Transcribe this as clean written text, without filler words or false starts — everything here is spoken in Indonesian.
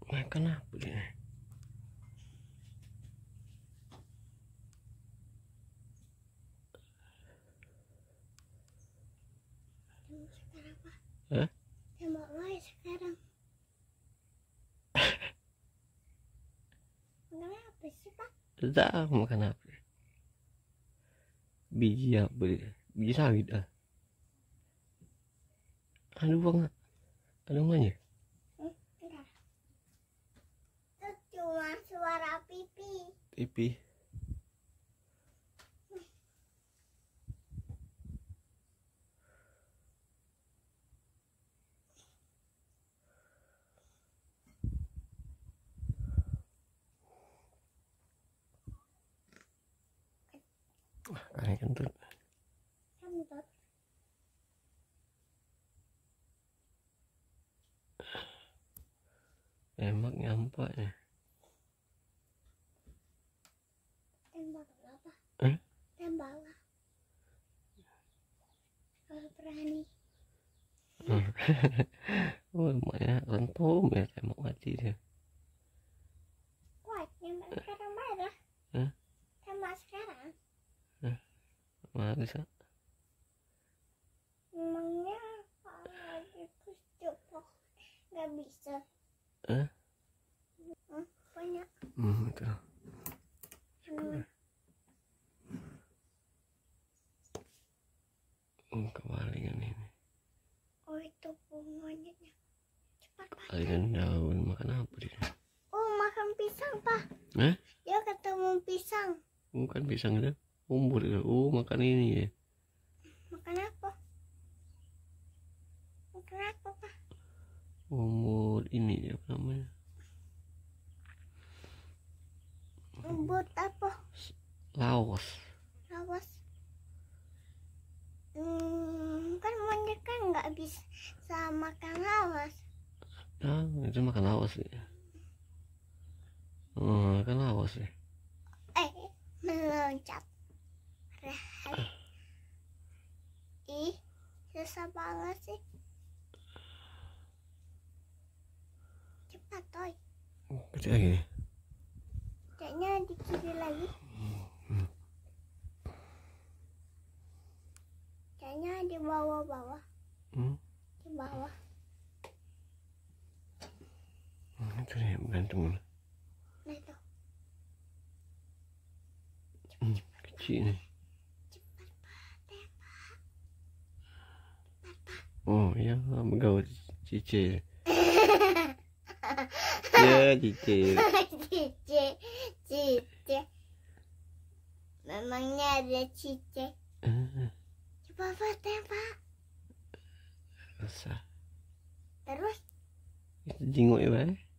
Makan apa dia? Sekarang apa? Hah? Tembak wae sekarang. Makan apa sih, Pak? Tidak makan apa? Biji apa dia? Biji sawit ah. Aduh bang, aduh mana? Enggak. Itu cuma suara pipi. Pipi. Kali kentut. Kentut. Emak nyampak ya. Tembak apa? Tembak lah. Kalau berani. Oh emaknya rentum ya, emak mati dia. Kuat, tembak sekarang marah. Hah? Tembak sekarang. Mana bisa? Emangnya kalau ditusuk nggak bisa. Banyak. Itu. Kepalingan ini. Oh itu bunganya. Cepat Pak. Kepalingan daun makan apa dia? Oh makan pisang Pak. Hah? Dia ketemu pisang. Bukan pisang itu, umur itu. Oh makan ini ya. Makan apa? Makan apa Pak? Umur ini apa namanya? Umbut apa? Laos. Awas. Kan monyet kan nggak bisa makan lawas. Ah, itu makan laos ya. Oh, makan laos ya. Meloncat. Ih, susah banget sih. Cepat, Toy. Kecil lagi. Kayaknya di kiri lagi. Kayaknya di bawah-bawah. Di bawah. Itu dia gantung. Nah itu. Kecil nih. Cepat, Pak. Tembak. Cepat, Pak. Oh iya, begawan cicil. Ya cicil. Cice. Memangnya ada cice. Cepat, Pak. Tembak. Usah. Terus Itu jinguk ya, Bay.